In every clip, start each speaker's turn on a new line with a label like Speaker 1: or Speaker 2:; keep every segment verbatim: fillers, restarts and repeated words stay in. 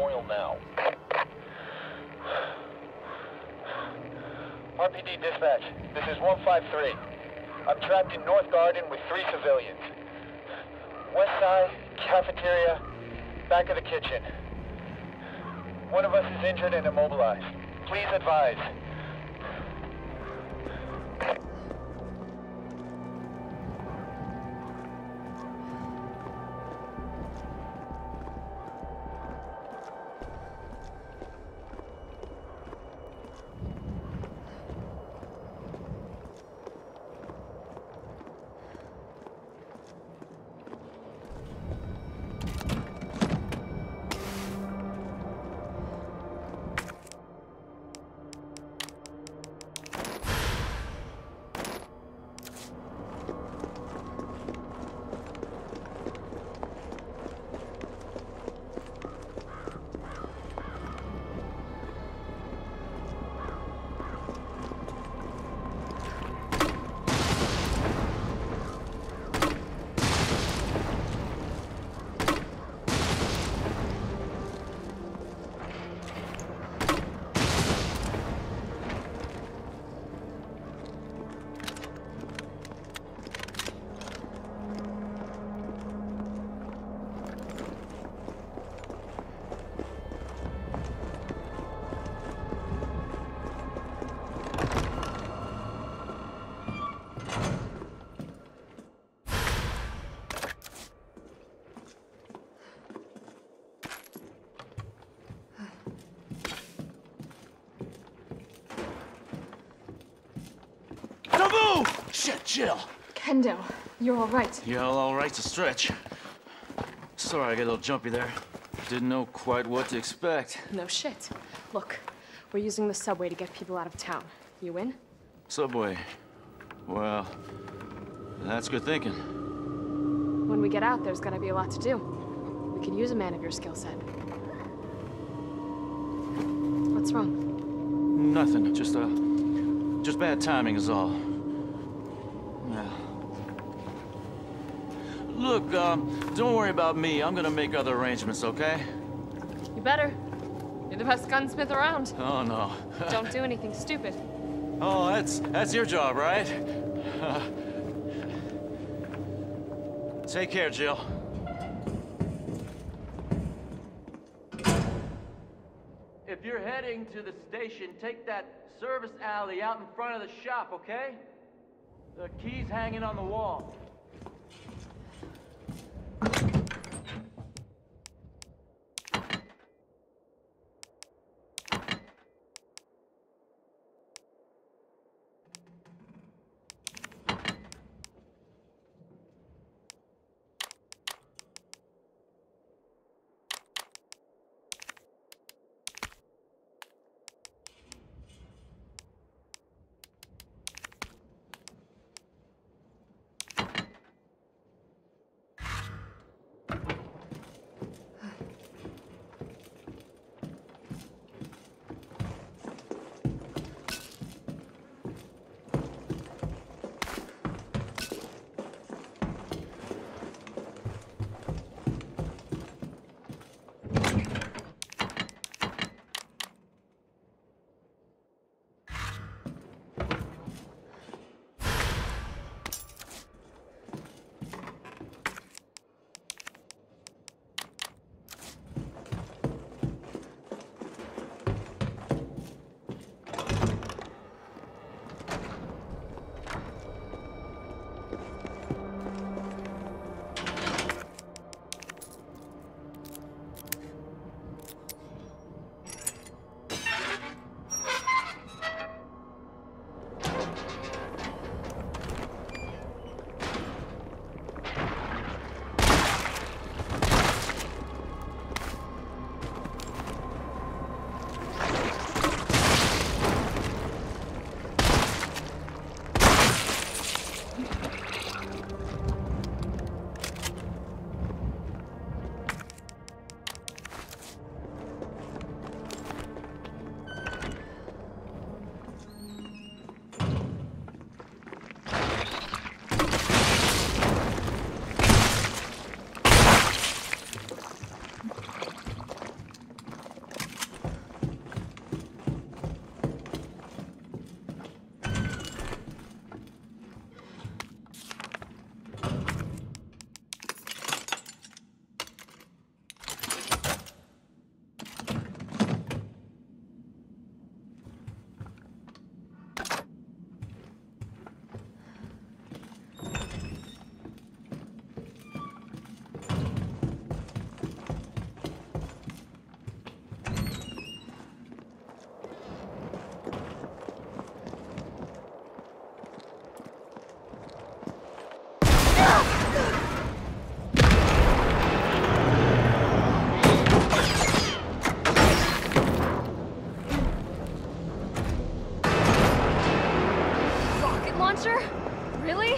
Speaker 1: Memorial now. R P D dispatch, this is one five three. I'm trapped in North Garden with three civilians. West side, cafeteria, back of the kitchen. One of us is injured and immobilized. Please advise.
Speaker 2: Shit, Jill.
Speaker 3: Kendo, you're all right.
Speaker 2: Yeah, all right's a stretch. Sorry I got a little jumpy there. Didn't know quite what to expect.
Speaker 3: No shit. Look, we're using the subway to get people out of town. You in?
Speaker 2: Subway. Well, that's good thinking.
Speaker 3: When we get out, there's gonna be a lot to do. We could use a man of your skill set. What's wrong?
Speaker 2: Nothing. Just, uh, just bad timing is all. Yeah. Look, um, don't worry about me. I'm gonna make other arrangements, okay?
Speaker 3: You better. You're the best gunsmith around.
Speaker 2: Oh, no.
Speaker 3: Don't do anything stupid.
Speaker 2: Oh, that's, that's your job, right? Uh, take care, Jill. If you're heading to the station, take that service alley out in front of the shop, okay? The key's hanging on the wall.
Speaker 3: pressure? Really?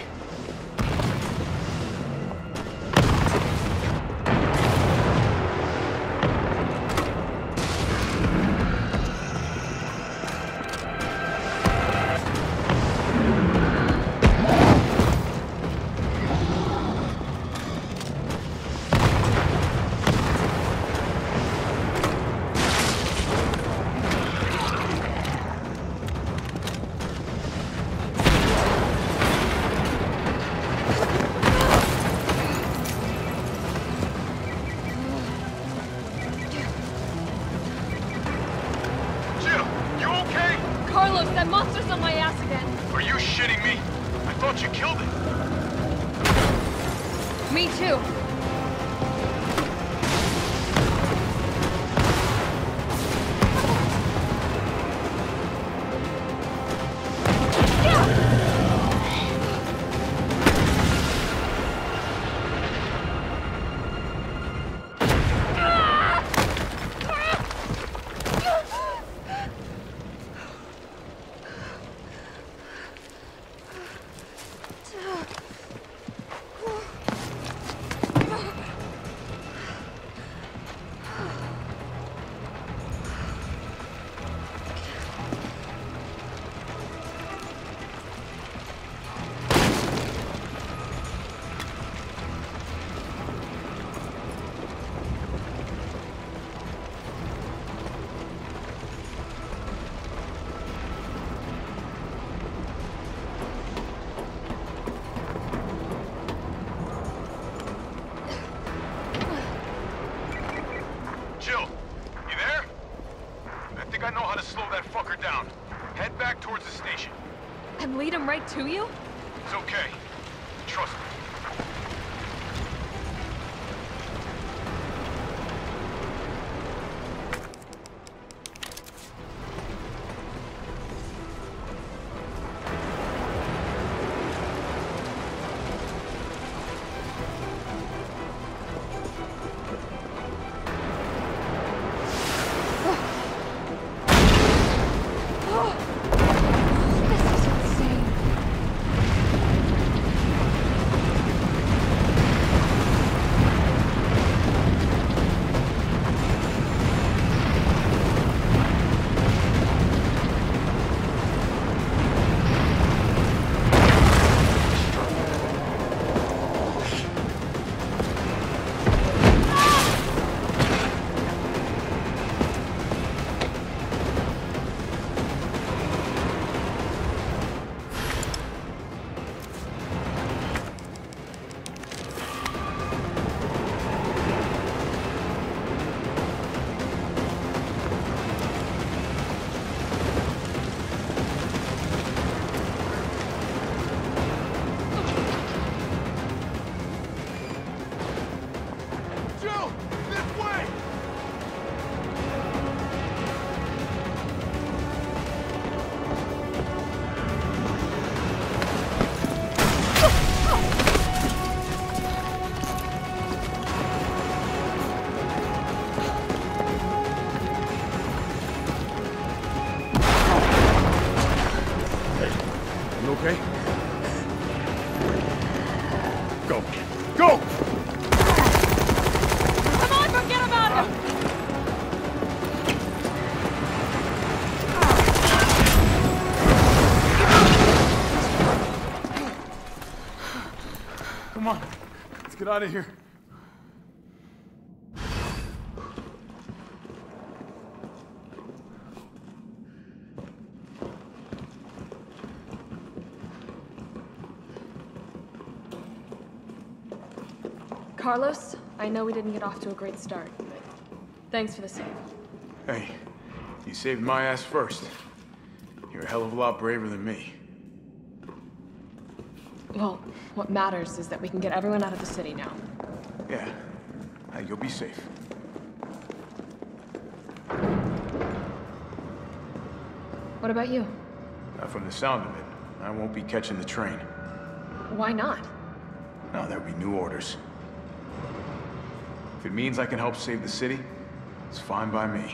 Speaker 4: Carlos, that monster's on my ass again.
Speaker 1: Are you shitting me? I thought you killed it.
Speaker 4: Me too.
Speaker 1: I know how to slow that fucker down. Head back towards the station.
Speaker 4: And lead him right to you?
Speaker 1: It's okay. Trust me.
Speaker 5: Okay? Go. Go!
Speaker 4: Come on, forget about him!
Speaker 5: Come on. Let's get out of here.
Speaker 3: Carlos, I know we didn't get off to a great start, but thanks for the save.
Speaker 5: Hey, you saved my ass first. You're a hell of a lot braver than me.
Speaker 3: Well, what matters is that we can get everyone out of the city now.
Speaker 5: Yeah. Uh, you'll be safe.
Speaker 3: What about you?
Speaker 5: Not from the sound of it. I won't be catching the train.
Speaker 3: Why not?
Speaker 5: No, there'll be new orders. If it means I can help save the city, it's fine by me.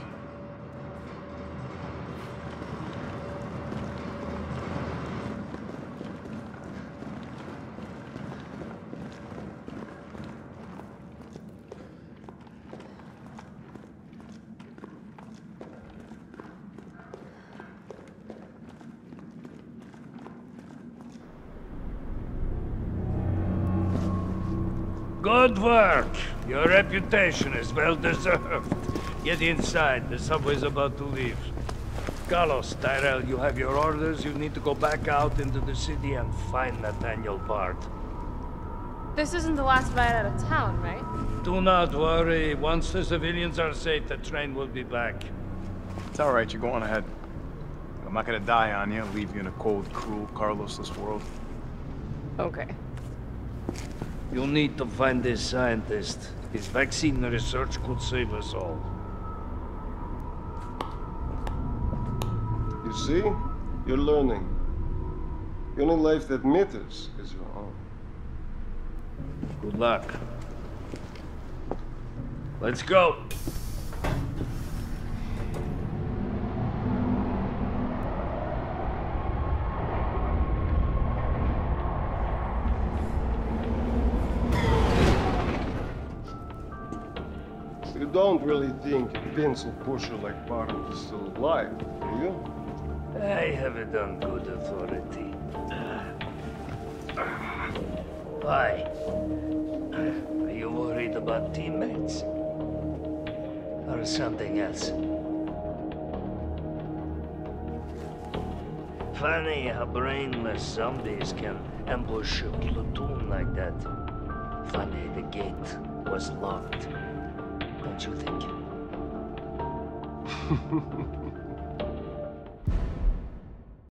Speaker 6: Good work. Your reputation is well deserved. Get inside. The subway's about to leave. Carlos, Tyrell, you have your orders. You need to go back out into the city and find Nathaniel Bard.
Speaker 3: This isn't the last ride out of town, right?
Speaker 6: Do not worry. Once the civilians are safe, the train will be back.
Speaker 5: It's all right, you go on ahead. I'm not gonna die on you, leave you in a cold, cruel, Carlosless world.
Speaker 3: Okay.
Speaker 6: You'll need to find this scientist. His vaccine research could save us all.
Speaker 7: You see? You're learning. The only life that matters is your own.
Speaker 6: Good luck. Let's go.
Speaker 7: You don't really think a pencil pusher like Bard is still alive, do you?
Speaker 6: I have it on good authority. Why? Are you worried about teammates? Or something else? Funny how brainless zombies can ambush a platoon like that. Funny the gate was locked. Don't you think?